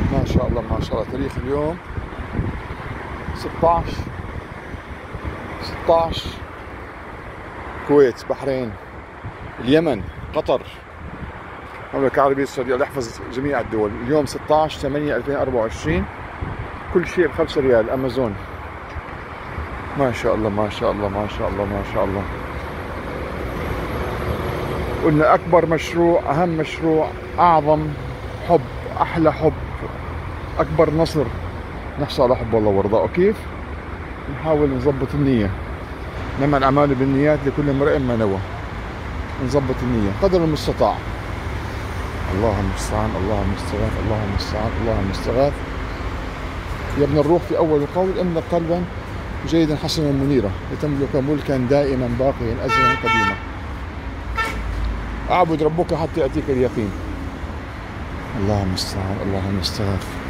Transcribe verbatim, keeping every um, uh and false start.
ما شاء الله ما شاء الله. تاريخ اليوم ستة عشر ستة عشر. الكويت، بحرين، اليمن، قطر، المملكة العربية السعودية. الله يحفظ جميع الدول. اليوم ستة عشر ثمانية ألفين وأربعة وعشرين. كل شيء بخمسة ريال. أمازون. ما شاء الله ما شاء الله ما شاء الله ما شاء الله. قلنا أكبر مشروع، أهم مشروع، أعظم حب، أحلى حب، أكبر نصر، نحصل على حب الله ورضاه. كيف؟ نحاول نظبط النية. نعمل الأعمال بالنيات لكل امرئ ما نوى. نظبط النية قدر المستطاع. الله المستعان الله المستغاث الله المستعان الله المستغاث. يا ابن الروح في أول القول املك قلبا جيدا حسنا منيرا لتملك ملكا دائما باقيا أزلا قديما. اعبد ربك حتى يأتيك اليقين. الله المستعان الله المستغاث.